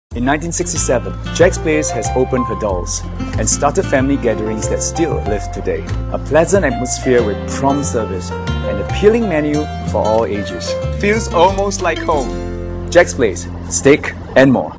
In 1967, Jack's Place has opened her doors and started family gatherings that still live today. A pleasant atmosphere with prompt service and appealing menu for all ages. Feels almost like home. Jack's Place, steak and more.